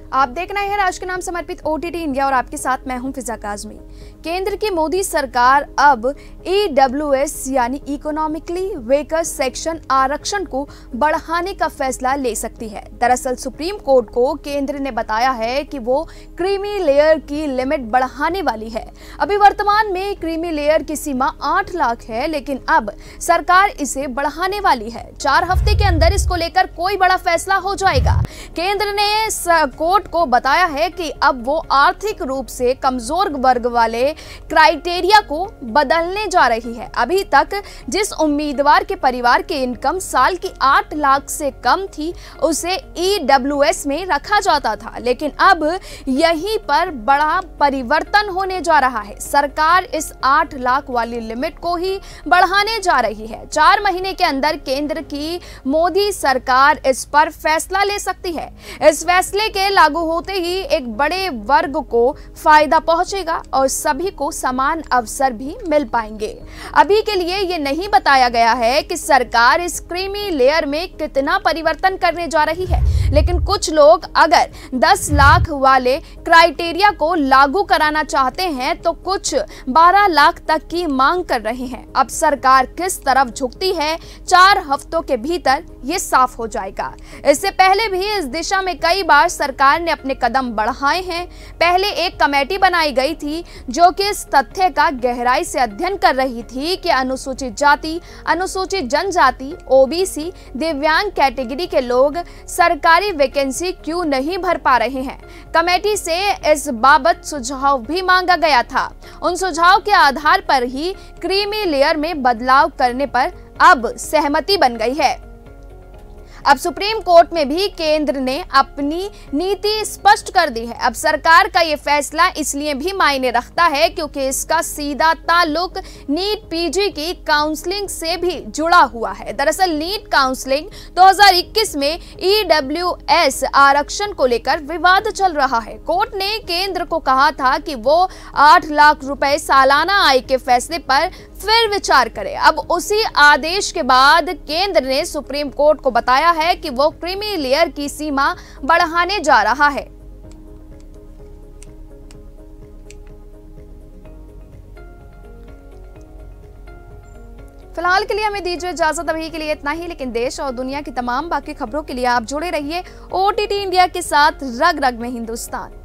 आप देख रहे हैं राष्ट्र के नाम समर्पित ओटीटी इंडिया और आपके साथ मैं हूं फिजा काजमी। केंद्र की मोदी सरकार अब EWS यानी इकोनॉमिकली वीकर सेक्शन आरक्षण को बढ़ाने का फैसला ले सकती है। दरअसल सुप्रीम कोर्ट को केंद्र ने बताया है कि वो क्रीमी लेयर की लिमिट बढ़ाने वाली है। अभी वर्तमान में क्रीमी लेयर की सीमा 8 लाख है, लेकिन अब सरकार इसे बढ़ाने वाली है। 4 हफ्ते के अंदर इसको लेकर कोई बड़ा फैसला हो जाएगा। केंद्र ने कोर्ट को बताया है कि अब वो आर्थिक रूप से कमजोर वर्ग वाले क्राइटेरिया को बदलने जा रही है। अभी तक जिस उम्मीदवार के परिवार की इनकम साल की 8 लाख से कम थी उसे EWS में रखा जाता था, लेकिन अब यहीं पर बड़ा परिवर्तन होने जा रहा है। सरकार इस 8 लाख वाली लिमिट को ही बढ़ाने जा रही है। 4 महीने के अंदर केंद्र की मोदी सरकार इस पर फैसला ले सकती है। इस फैसले के लागू होते ही एक बड़े वर्ग को फायदा पहुंचेगा और सभी को समान अवसर भी मिल पाएंगे। अभी के लिए ये नहीं बताया गया है कि सरकार इस क्रीमी लेयर में कितना परिवर्तन करने जा रही है, लेकिन कुछ लोग अगर 10 लाख वाले क्राइटेरिया को लागू कराना चाहते हैं तो कुछ 12 लाख तक की मांग कर रहे हैं। अब सरकार किस तरफ झुकती है 4 हफ्तों के भीतर ये साफ हो जाएगा। इससे पहले भी इस दिशा में कई बार सरकार ने अपने कदम बढ़ाए हैं। पहले एक कमेटी बनाई गई थी जो कि इस तथ्य का गहराई से अध्ययन कर रही थी कि अनुसूचित जाति, अनुसूचित जनजाति, OBC, दिव्यांग कैटेगरी के लोग सरकारी वैकेंसी क्यों नहीं भर पा रहे हैं। कमेटी से इस बाबत सुझाव भी मांगा गया था। उन सुझाव के आधार पर ही क्रीमी लेयर में बदलाव करने पर अब सहमति बन गई है। अब सुप्रीम कोर्ट में भी केंद्र ने अपनी नीति स्पष्ट कर दी है। अब सरकार का ये फैसला इसलिए भी मायने रखता है क्योंकि इसका सीधा ताल्लुक नीट PG की काउंसलिंग से भी जुड़ा हुआ है। दरअसल नीट काउंसलिंग 2021 में EWS आरक्षण को लेकर विवाद चल रहा है। कोर्ट ने केंद्र को कहा था कि वो 8 लाख रुपए सालाना आय के फैसले पर फिर विचार करे। अब उसी आदेश के बाद केंद्र ने सुप्रीम कोर्ट को बताया है कि वो क्रीमी लेयर की सीमा बढ़ाने जा रहा है। फिलहाल के लिए हमें दीजिए इजाजत। अभी के लिए इतना ही, लेकिन देश और दुनिया की तमाम बाकी खबरों के लिए आप जुड़े रहिए OTT इंडिया के साथ। रग रग में हिंदुस्तान।